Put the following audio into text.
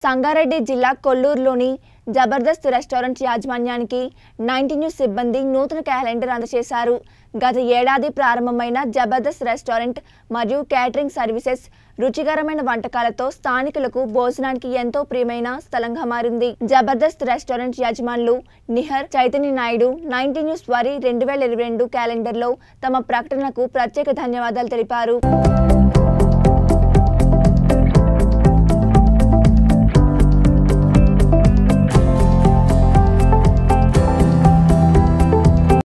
సంగారెడ్డి జిల్లా కొల్లూరులోని జబర్దస్త్ రెస్టారెంట్ యాజమాన్యానికి 90 న్యూస్ సిబ్బంది నూతన క్యాలెండర్ అందజేశారు. గత ఏడాది ప్రారంభమైన జబర్దస్త్ రెస్టారెంట్ మరియు క్యాటరింగ్ సర్వీసెస్ రుచికరమైన వంటకాలతో స్థానికులకు భోజనానికి ఎంతో ప్రియమైన స్థలంగా మారింది. జబర్దస్త్ రెస్టారెంట్ యజమానులు నిహర్ చైతన్య నాయుడు 90 న్యూస్ వారి 2022 క్యాలెండర్లో తమ ప్రకటనకు ప్రత్యేక ధన్యవాదాలు తెలిపారు.